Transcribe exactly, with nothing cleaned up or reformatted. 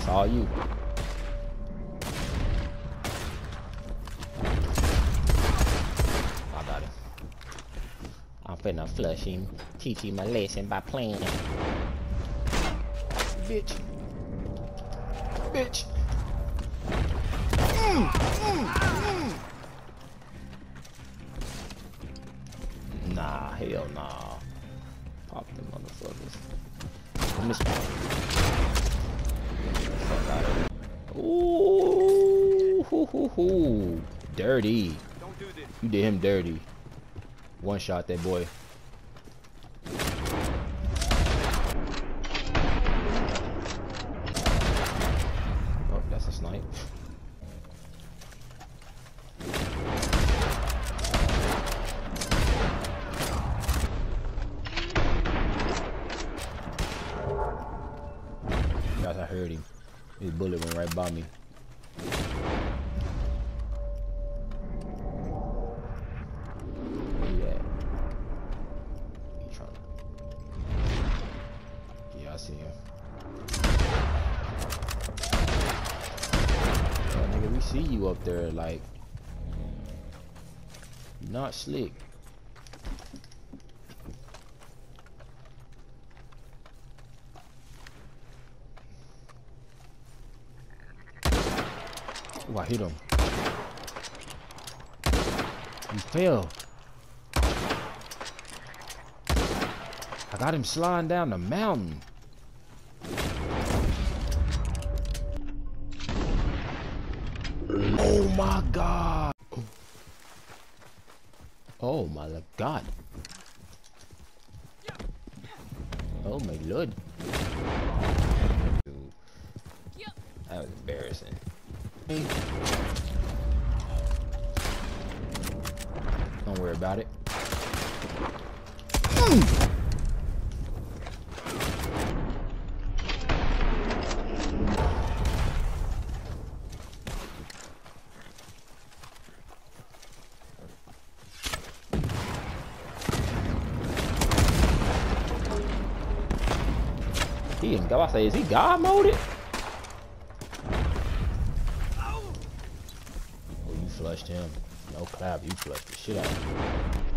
That's all you. I got it. I'm finna flush him. Teach him a lesson by playing. Bitch. Bitch. Mm, mm, mm. Nah, hell nah. Pop them motherfuckers. Miss fuck out of it. Ooh, hoo, hoo, hoo. Dirty. Don't do this. You did him dirty. One shot that boy. Oh, that's a snipe. Guys, I heard him. His bullet went right by me. Where he at? He trying to... Yeah, I see him. Yeah, nigga, we see you up there, like... You're not slick. Ooh, I hit him. He fell. I got him sliding down the mountain. Oh my god. Oh my god. Oh my lord. That was embarrassing. Don't worry about it. Mm. He in God. I say, is he God moded? Oh, you flushed him. No clap, you flushed the shit out of him.